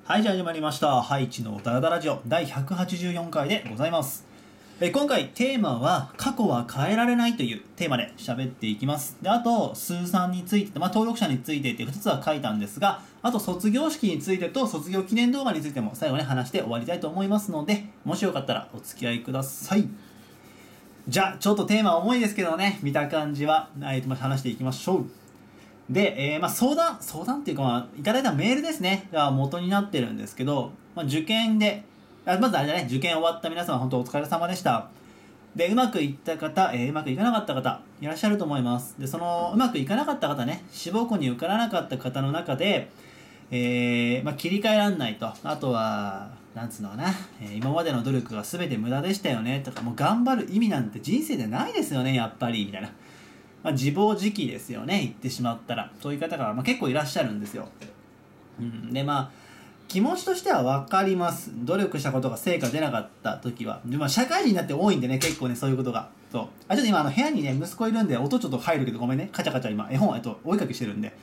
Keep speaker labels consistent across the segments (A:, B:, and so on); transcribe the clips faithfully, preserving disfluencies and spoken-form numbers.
A: はい、じゃあ始まりました。ハイチのダラダラジオだいひゃくはちじゅうよんかいでございます。え今回テーマは過去は変えられないというテーマで喋っていきます。で、あと、スーさんについて、まあ、登録者についてってふたつは書いたんですが、あと卒業式についてと卒業記念動画についても最後に話して終わりたいと思いますので、もしよかったらお付き合いください。じゃあ、ちょっとテーマ重いですけどね、見た感じは、えーと、話していきましょう。で、えーまあ、相談、相談っていうか、まあ、いただいたメールですね、が元になってるんですけど、まあ、受験で、あまずあれだね、受験終わった皆様、本当お疲れ様でした。で、うまくいった方、えーうまくいかなかった方、いらっしゃると思います。で、その、うまくいかなかった方ね、志望校に受からなかった方の中で、えーまあ、切り替えらんないと。あとは、なんつうのかな、えー今までの努力が全て無駄でしたよね、とか、もう頑張る意味なんて人生でないですよね、やっぱり、みたいな。まあ、自暴自棄ですよね、言ってしまったら。そういう方が、まあ、結構いらっしゃるんですよ。うん、で、まあ、気持ちとしては分かります。努力したことが成果出なかった時は。で、まあ、社会人になって多いんでね、結構ね、そういうことが。そう。あ、ちょっと今、あの、部屋にね、息子いるんで、音ちょっと入るけど、ごめんね。カチャカチャ今、絵本、えっと、追いかけしてるんで。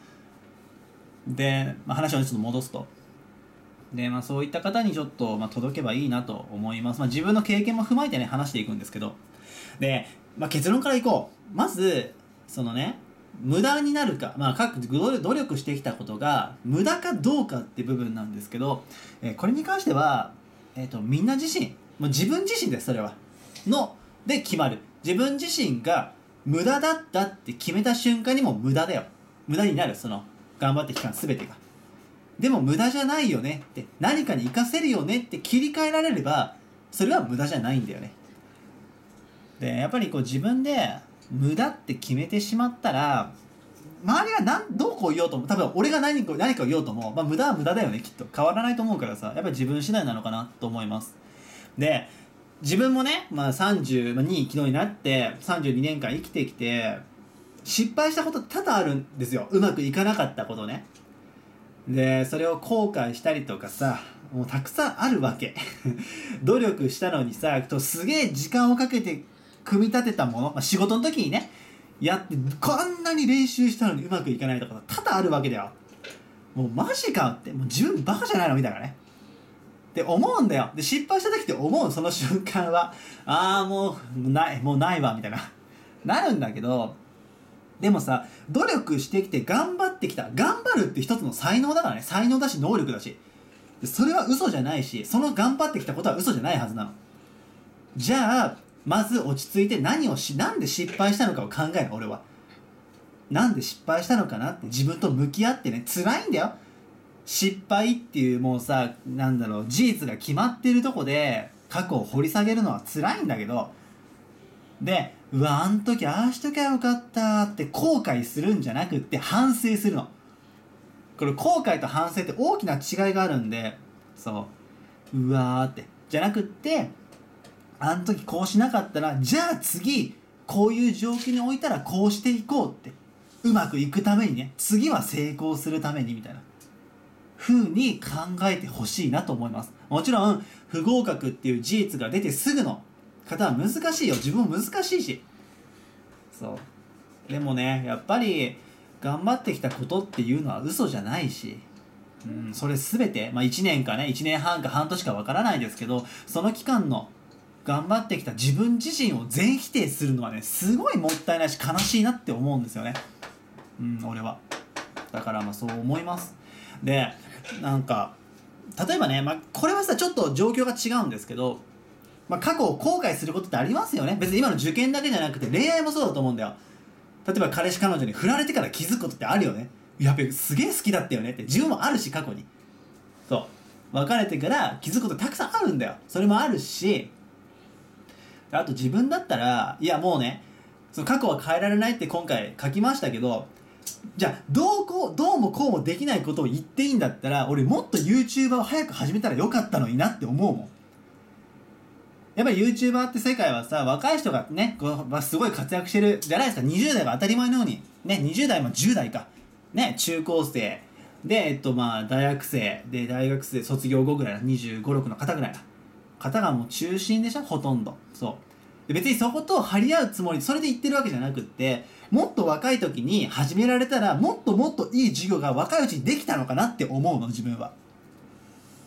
A: で、まあ、話をちょっと戻すと。で、まあ、そういった方にちょっと、まあ、届けばいいなと思います。まあ、自分の経験も踏まえてね、話していくんですけど。で、まあ、結論からいこう。まず、そのね、無駄になるか、まあ、各努力してきたことが無駄かどうかって部分なんですけど、えーこれに関しては、えっと、みんな自身、もう自分自身です、それは。の、で決まる。自分自身が無駄だったって決めた瞬間にもう無駄だよ。無駄になる、その、頑張ってきた全てが。でも無駄じゃないよねって、何かに活かせるよねって切り替えられれば、それは無駄じゃないんだよね。で、やっぱりこう自分で無駄って決めてしまったら、周りが何どうこう言おうとも、多分俺が何か何かを言おうとも、まあ無駄は無駄だよね、きっと。変わらないと思うからさ、やっぱり自分次第なのかなと思います。で、自分もね、まあさんじゅうに昨日になってさんじゅうにねんかん生きてきて、失敗したことって多々あるんですよ。うまくいかなかったことね。で、それを後悔したりとかさ、もうたくさんあるわけ。努力したのにさ、とすげえ時間をかけて組み立てたもの、まあ、仕事の時にね、やって、こんなに練習したのにうまくいかないとか多々あるわけだよ。もうマジかって、もう自分バカじゃないのみたいなね。って思うんだよ。で、失敗した時って思う、その瞬間は。ああ、もう、ない、もうないわ、みたいな。なるんだけど、でもさ、努力してきて頑張ってきた。頑張るって一つの才能だからね。才能だし、能力だし。でそれは嘘じゃないし、その頑張ってきたことは嘘じゃないはずなの。じゃあ、まず落ち着いて何をし、なんで失敗したのかを考える、俺は。なんで失敗したのかなって自分と向き合ってね、辛いんだよ。失敗っていうもうさ、なんだろう、事実が決まってるとこで、過去を掘り下げるのは辛いんだけど、で、うわ、あん時ああしときゃよかったって後悔するんじゃなくって反省するの。これ後悔と反省って大きな違いがあるんで、そう、うわーって。じゃなくって、あの時こうしなかったら、じゃあ次、こういう状況に置いたらこうしていこうって。うまくいくためにね、次は成功するためにみたいな。風に考えてほしいなと思います。もちろん、不合格っていう事実が出てすぐの方は難しいよ。自分も難しいし。そう。でもね、やっぱり、頑張ってきたことっていうのは嘘じゃないし、うん、それすべて、まあいちねんかね、いちねんはんか半年かわからないですけど、その期間の頑張ってきた自分自身を全否定するのはね、すごいもったいないし悲しいなって思うんですよね。うん、俺は。だからまあそう思います。で、なんか、例えばね、まあこれはさ、ちょっと状況が違うんですけど、まあ過去を後悔することってありますよね。別に今の受験だけじゃなくて恋愛もそうだと思うんだよ。例えば彼氏彼女に振られてから気づくことってあるよね。やべえ、すげえ好きだったよねって自分もあるし、過去に。そう。別れてから気づくことたくさんあるんだよ。それもあるし、あと自分だったら、いやもうね、その過去は変えられないって今回書きましたけど、じゃあ、どうこう、どうもこうもできないことを言っていいんだったら、俺もっと YouTuber を早く始めたらよかったのになって思うもん。やっぱり YouTuber って世界はさ、若い人がね、こうすごい活躍してるじゃないですか。にじゅう代が当たり前のように。ね、にじゅう代もじゅう代か。ね、中高生。で、えっとまあ、大学生。で、大学生卒業後ぐらいな。にじゅうご、ろくの方ぐらいな。方がもう中心でしょ、ほとんど。そう。で別にそこと張り合うつもり、それで言ってるわけじゃなくって、もっと若い時に始められたら、もっともっといい授業が若いうちにできたのかなって思うの、自分は。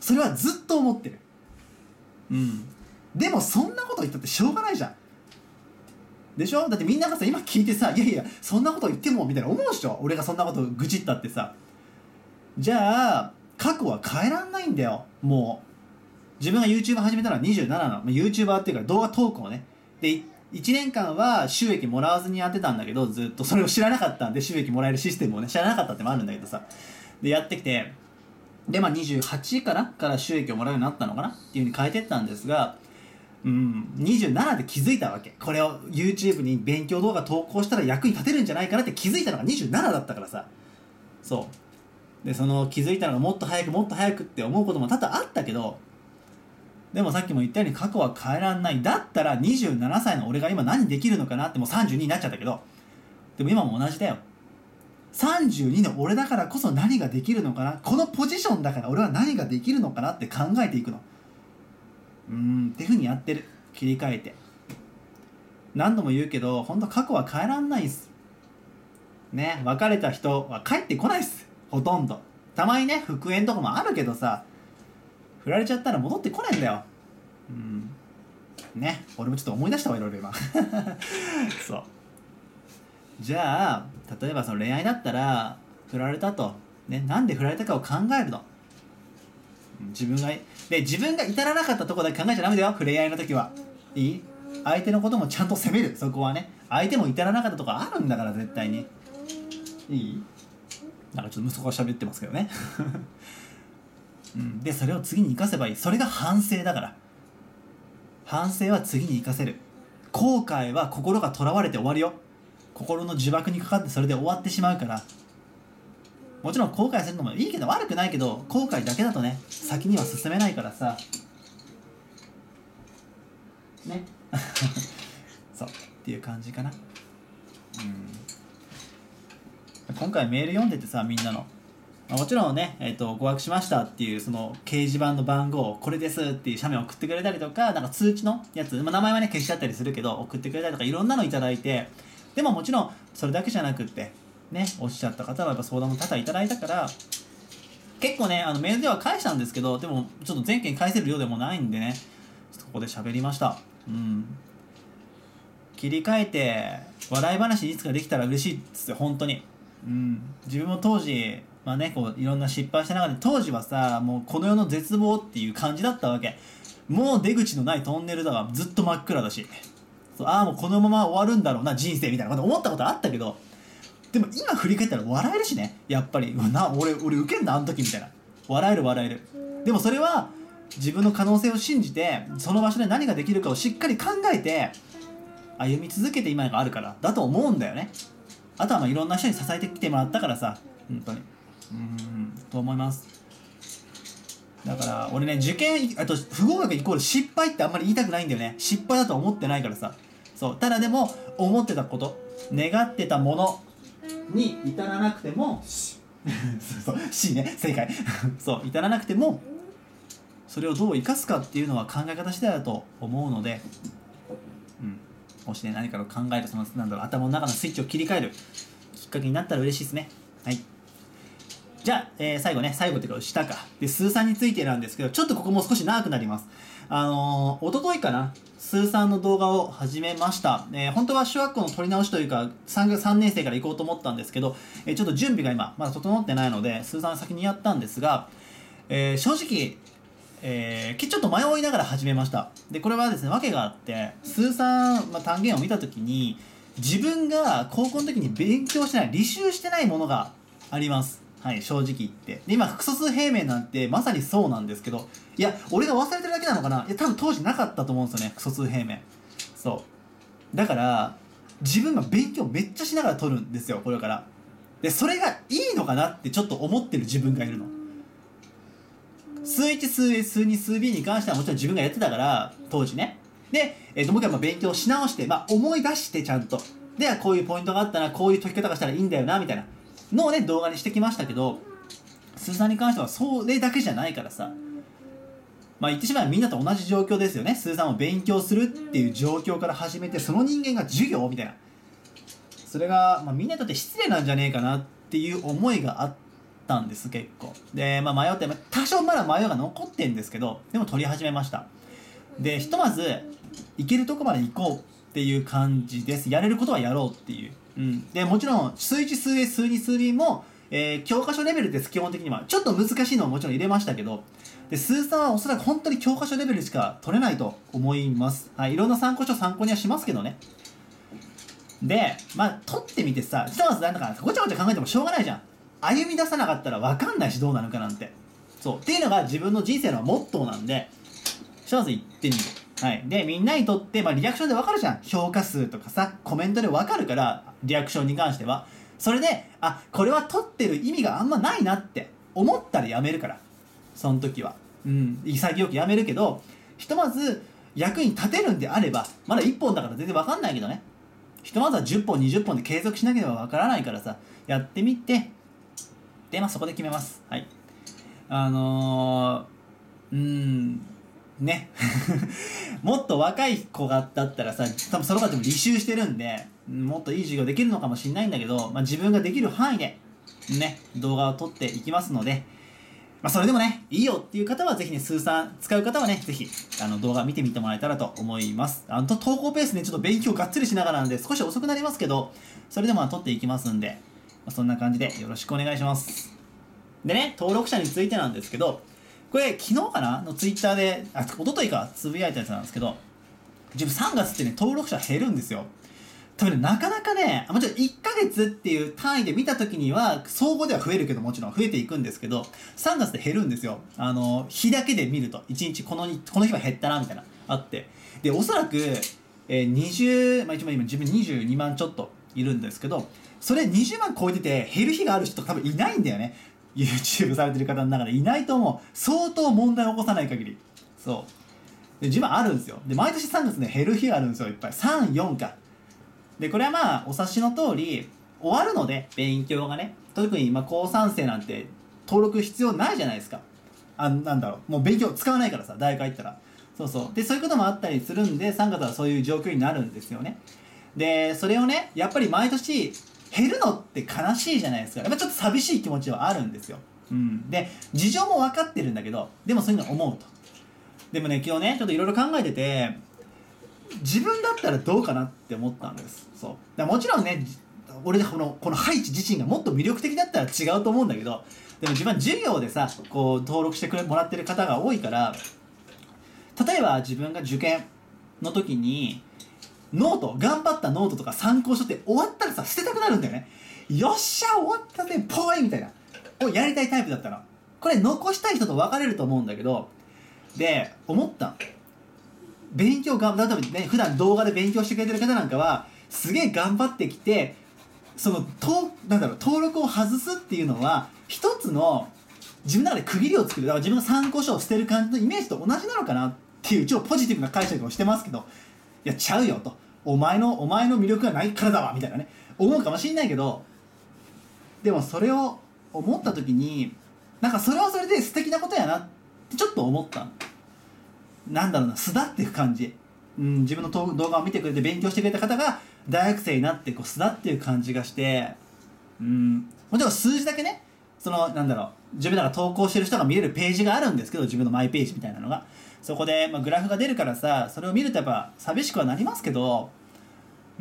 A: それはずっと思ってる。うんでもそんなこと言ったってしょうがないじゃんでしょ。だってみんながさ今聞いてさ、いやいやそんなこと言ってもみたいな思うでしょ。俺がそんなこと愚痴ったってさ。じゃあ過去は変えらんないんだよ。もう自分が YouTube 始めたのはにじゅうななの、まあ、YouTuber っていうか動画投稿をね。でいちねんかんは収益もらわずにやってたんだけど、ずっとそれを知らなかったんで、収益もらえるシステムをね知らなかったってもあるんだけどさ、でやってきて、でまあにじゅうはちかなから収益をもらうようになったのかなっていう風に変えてったんですが、うん、にじゅうななで気づいたわけ。これを YouTube に勉強動画投稿したら役に立てるんじゃないかなって気づいたのがにじゅうななだったからさ。そうでその気づいたのがもっと早くもっと早くって思うことも多々あったけど、でもさっきも言ったように過去は変えらんない。だったらにじゅうななさいの俺が今何できるのかなって、もうさんじゅうにになっちゃったけど、でも今も同じだよ。さんじゅうにの俺だからこそ何ができるのかな、このポジションだから俺は何ができるのかなって考えていくの。うーんっていう風にやってる。切り替えて。何度も言うけど本当過去は変えらんないっすね。別れた人は帰ってこないっす、ほとんど。たまにね復縁とかもあるけどさ、振られちゃったら戻ってこないんだよ。うんね、俺もちょっと思い出したわいろいろ今そうじゃあ例えばその恋愛だったら振られたと、ね、なんで振られたかを考えるの。自分がで自分が至らなかったところだけ考えちゃダメだよ。触れ合いの時はいい、相手のこともちゃんと責める。そこはね、相手も至らなかったところあるんだから絶対に。いい、なんかちょっと息子が喋ってますけどね、うん、でそれを次に生かせばいい。それが反省だから。反省は次に生かせる。後悔は心がとらわれて終わるよ。心の呪縛にかかってそれで終わってしまうから。もちろん後悔するのもいいけど悪くないけど、後悔だけだとね先には進めないからさねそうっていう感じかな。うん今回メール読んでてさ、みんなのもちろんね、えーと、ご悪しましたっていうその掲示板の番号これですっていう写メを送ってくれたりとか、なんか通知のやつ、まあ、名前はね消しちゃったりするけど送ってくれたりとかいろんなのいただいて、でももちろんそれだけじゃなくってね、おっしゃった方はやっぱ相談も多々いただいたから、結構ねあのメールでは返したんですけど、でもちょっと全件返せる量でもないんでね、ちょっとここで喋りました。うん切り替えて笑い話いつかできたら嬉しいっすよ本当に。うん自分も当時まあねこういろんな失敗した中で、当時はさもうこの世の絶望っていう感じだったわけ。もう出口のないトンネルだわ、ずっと真っ暗だし、そうああもうこのまま終わるんだろうな人生みたいなこと思ったことあったけど、でも今振り返ったら笑えるしね、やっぱりうわな俺俺ウケんなあの時みたいな、笑える笑える。でもそれは自分の可能性を信じて、その場所で何ができるかをしっかり考えて歩み続けて今があるからだと思うんだよね。あとはまあいろんな人に支えてきてもらったからさ、本当にうーんと思います。だから俺ね受験あと不合格イコール失敗ってあんまり言いたくないんだよね。失敗だと思ってないからさ。そうただでも思ってたこと、願ってたものに至らなくてもそう C ね正解そう至らなくてもそれをどう生かすかっていうのは考え方次第だと思うので、うんもしね何かを考える、そのなんだろう頭の中のスイッチを切り替えるきっかけになったら嬉しいですね。はいじゃあ、えー、最後ね最後っていうか下かでスーさんについてなんですけど、ちょっとここも少し長くなります。あのー、一昨日かなスーさんの動画を始めました。えー、本当は小学校の取り直しというか 3, さんねん生から行こうと思ったんですけど、えー、ちょっと準備が今まだ整ってないのでスーさん先にやったんですが、えー、正直、えー、ちょっと迷いながら始めました。でこれはですね訳があって、スーさん、まあ、単元を見た時に自分が高校の時に勉強してない履修してないものがあります。はい、正直言って。で今複素数平面なんてまさにそうなんですけど、いや俺が忘れてるだけなのかな、いや多分当時なかったと思うんですよね複素数平面。そうだから自分が勉強めっちゃしながら取るんですよこれから。でそれがいいのかなってちょっと思ってる自分がいるの。数いち数 A 数に数 B に関してはもちろん自分がやってたから当時ね。で、えー、ともう一回まあ勉強し直して、まあ、思い出してちゃんとでこういうポイントがあったな、こういう解き方がしたらいいんだよなみたいなのをね動画にしてきましたけど、スーさんに関してはそれだけじゃないからさ、まあ言ってしまえばみんなと同じ状況ですよね。スーさんも勉強するっていう状況から始めて、その人間が授業みたいな、それが、まあ、みんなにとって失礼なんじゃねえかなっていう思いがあったんです。結構で、まあ、迷って、まあ、多少まだ迷いが残ってるんですけど、でも取り始めました。でひとまず行けるとこまで行こうっていう感じです。やれることはやろうっていう、うん、でもちろん数いち数 A 数に数にも、えー、教科書レベルです。基本的にはちょっと難しいのももちろん入れましたけど、で数さんはおそらく本当に教科書レベルしか取れないと思います。はい、いろんな参考書参考にはしますけどね。でまあ取ってみてさ、ひとまずなんだかごちゃごちゃ考えてもしょうがないじゃん。歩み出さなかったら分かんないしどうなるかなんて。そうっていうのが自分の人生のモットーなんで、ひとまず行ってみる。はい、でみんなにとって、まあ、リアクションで分かるじゃん。評価数とかさコメントで分かるから、リアクションに関してはそれで、あこれは取ってる意味があんまないなって思ったらやめるから、その時はうん潔くやめるけど、ひとまず役に立てるんであれば、まだいっぽんだから全然分かんないけどね、ひとまずはじゅっぽんにじゅっぽんで継続しなければ分からないからさ、やってみて、でまあそこで決めます。はい、あのー、うーんねもっと若い子がだったらさ、多分その子たちも履修してるんでもっといい授業できるのかもしれないんだけど、まあ、自分ができる範囲でね動画を撮っていきますので、まあ、それでもねいいよっていう方はぜひね、数さん使う方はねぜひあの動画見てみてもらえたらと思います。あの投稿ペースねちょっと勉強がっつりしながらなんで少し遅くなりますけど、それでも撮っていきますんで、まあ、そんな感じでよろしくお願いします。でね、登録者についてなんですけど、これ昨日かなのツイッターで、あ、一昨日かつぶやいたやつなんですけど、自分さんがつってね登録者減るんですよ。多分ねなかなかね、もちろんいっかげつっていう単位で見た時には総合では増えるけど、もちろん増えていくんですけど、さんがつで減るんですよ。あの日だけで見るといちにちこのこの日は減ったなみたいなあって、でおそらく、えー、にじゅう、まあ、一番今自分にじゅうにまんちょっといるんですけど、それにじゅうまん超えてて減る日がある人多分いないんだよね。YouTube されてる方の中でいないと思う。相当問題を起こさない限り。そうで自分あるんですよ。で毎年さんがつね減る日があるんですよ。いっぱいさん、よんか。でこれはまあお察しの通り終わるので、勉強がね、特にまあ高さん生なんて登録必要ないじゃないですか。あなんだろうもう勉強使わないからさ、大学入ったら。そうそうでそういうこともあったりするんで、さんがつはそういう状況になるんですよね。でそれをねやっぱり毎年減るのって悲しいじゃないですか。やっぱちょっと寂しい気持ちはあるんですよ。うん、で事情も分かってるんだけど、でもそういうの思うと。でもね今日ねちょっといろいろ考えてて、自分だったらどうかなって思ったんです。そうだもちろんね、俺このこのハイチ自身がもっと魅力的だったら違うと思うんだけど、でも自分は授業でさこう登録してくれもらってる方が多いから、例えば自分が受験の時にノート頑張ったノートとか参考書って終わったらさ捨てたくなるんだよね。よっしゃ終わったねぽいみたいなをやりたいタイプだったの。これ残したい人と分かれると思うんだけど、で思った勉強が例えばね普段動画で勉強してくれてる方なんかはすげえ頑張ってきて、そのとなんだろう登録を外すっていうのは一つの自分の中で区切りを作る。だから自分の参考書を捨てる感じのイメージと同じなのかなっていう超ポジティブな解釈をしてますけど、いやちゃうよと、お前のお前の魅力がないからだわみたいなね思うかもしんないけど、でもそれを思った時になんかそれはそれで素敵なことやなってちょっと思った。なんだろうな、巣立っていく感じ、うん、自分の動画を見てくれて勉強してくれた方が大学生になってこう巣立っていく感じがして、うん、もちろん数字だけね、そのなんだろう自分らが投稿してる人が見れるページがあるんですけど、自分のマイページみたいなのがそこで、まあ、グラフが出るからさ、それを見るとやっぱ寂しくはなりますけど、うん、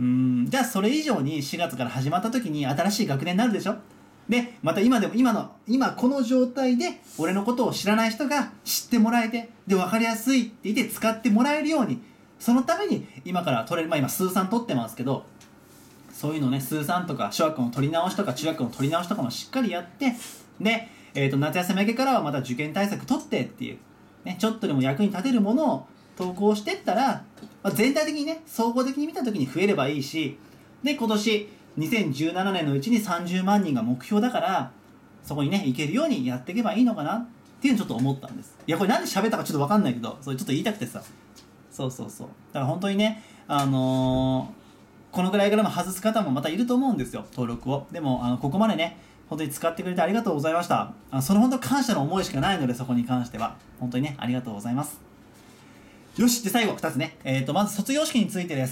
A: じゃあそれ以上にしがつから始まった時に新しい学年になるでしょ。でまた今でも今の今この状態で俺のことを知らない人が知ってもらえて、で分かりやすいって言って使ってもらえるように、そのために今から取れる、まあ今数さん取ってますけど、そういうのね数さんとか小学校の取り直しとか中学校の取り直しとかもしっかりやって、で、えー、と夏休み明けからはまた受験対策取ってっていう、ね、ちょっとでも役に立てるものを投稿してったら、まあ、全体的にね総合的に見た時に増えればいいし、で今年にせんじゅうななねんのうちにさんじゅうまんにんが目標だから、そこにね行けるようにやっていけばいいのかなっていうのをちょっと思ったんです。いやこれなんで喋ったかちょっと分かんないけど、それちょっと言いたくてさ、そうそうそう、だから本当にねあのー、このぐらいからも外す方もまたいると思うんですよ、登録を。でもあのここまでね本当に使ってくれてありがとうございました。あのその本当感謝の思いしかないので、そこに関しては本当にねありがとうございます。よし、で最後ふたつね、えーとまず卒業式についてです。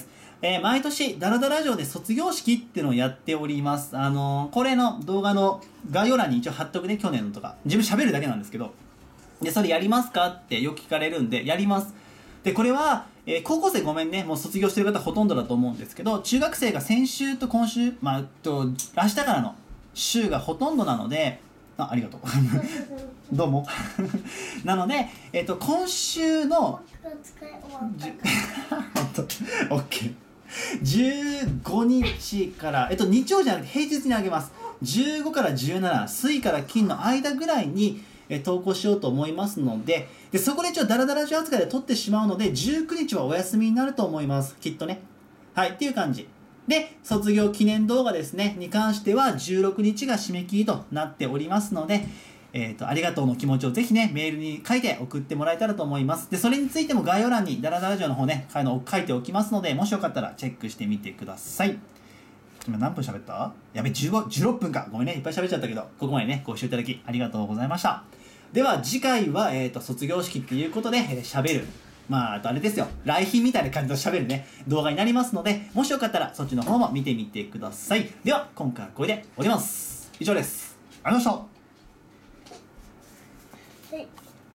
A: えー毎年ダラダラ城で卒業式っていうのをやっております。あのーこれの動画の概要欄に一応貼っとくね。去年のとか自分喋るだけなんですけど、でそれやりますかってよく聞かれるんで、やります。でこれは、えー高校生ごめんね、もう卒業してる方ほとんどだと思うんですけど、中学生が先週と今週、まあと明日からの週がほとんどなので、あありがとうどうもなので、えっと今週の
B: 使い終わった
A: オッケーじゅうごにちからえっと日曜じゃなくて平日にあげます。じゅうごからじゅうなな、水から金の間ぐらいにえ投稿しようと思いますので、でそこで一応ダラダラジオ扱いで撮ってしまうので、じゅうくにちはお休みになると思います、きっとね。はい、っていう感じで、卒業記念動画ですねに関してはじゅうろくにちが締め切りとなっておりますので、えーと、ありがとうの気持ちをぜひねメールに書いて送ってもらえたらと思います。でそれについても概要欄にダラダラジオの方ねあの書いておきますので、もしよかったらチェックしてみてください。今何分喋った？やべ、じゅうご、じゅうろっぷんか。ごめんね、いっぱい喋っちゃったけど、ここまでねご視聴いただきありがとうございました。では次回は、えーと卒業式っていうことでえー喋る、まああとあれですよ、来賓みたいな感じの喋るね動画になりますので、もしよかったらそっちの方も見てみてください。では今回はこれで終わります。以上です。ありがとうございました。